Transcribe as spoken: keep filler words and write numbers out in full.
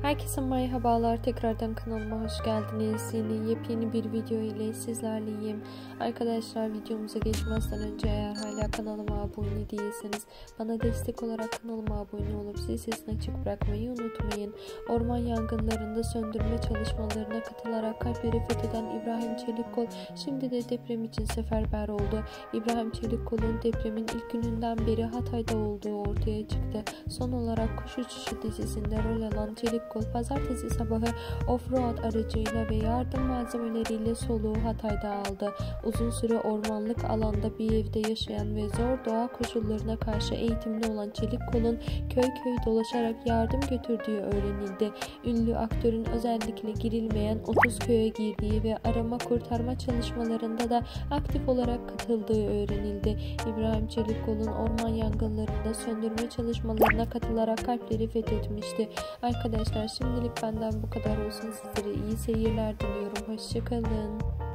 Herkese merhabalar, tekrardan kanalıma hoş geldiniz. Yeni yepyeni bir video ile sizlerleyim. Arkadaşlar, videomuza geçmezden önce eğer hala kanalıma abone değilseniz bana destek olarak kanalıma abone olup zil sesini açık bırakmayı unutmayın. Orman yangınlarında söndürme çalışmalarına katılarak kalpleri fetheden İbrahim Çelikkol şimdi de deprem için seferber oldu. İbrahim Çelikkol'un depremin ilk gününden beri Hatay'da olduğu ortaya çıktı. Son olarak Kuş Uçuşu dizisinde rol alan Çelikkol pazartesi sabahı off-road aracıyla ve yardım malzemeleriyle soluğu Hatay'da aldı. Uzun süre ormanlık alanda bir evde yaşayan ve zor doğa koşullarına karşı eğitimli olan Çelikkol'un köy köy dolaşarak yardım götürdüğü öğrenildi. Ünlü aktörün özellikle girilmeyen otuz köye girdiği ve arama kurtarma çalışmalarında da aktif olarak katıldığı öğrenildi. İbrahim Çelikkol'un orman yangınlarında söndürme çalışmalarına katılarak kalpleri fethetmişti. Arkadaşlar, şimdilik benden bu kadar olsun. Sizlere iyi seyirler diliyorum. Hoşça kalın.